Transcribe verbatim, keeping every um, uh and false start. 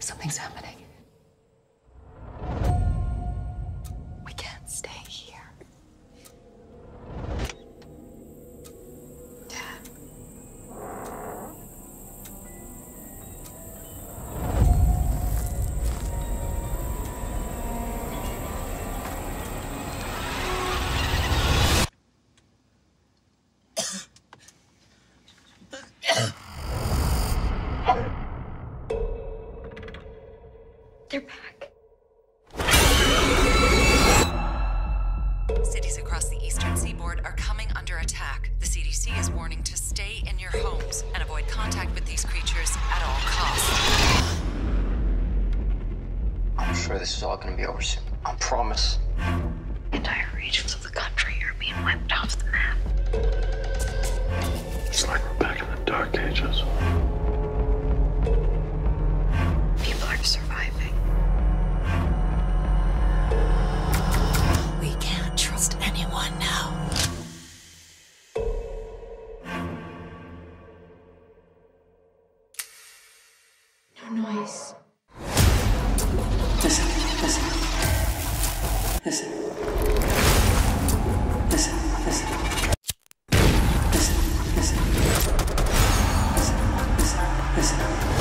Something's happening. We can't stay here. Dad. They're back. Cities across the eastern seaboard are coming under attack. The C D C is warning to stay in your homes and avoid contact with these creatures at all costs. I'm sure this is all gonna be over soon. I promise. Entire regions of the country are being wiped off the map. It's like we're back in the Dark Ages. People are surviving. We can't trust anyone now. No noise. Listen, listen. Listen. Listen, listen. Listen, listen. Listen, listen, listen.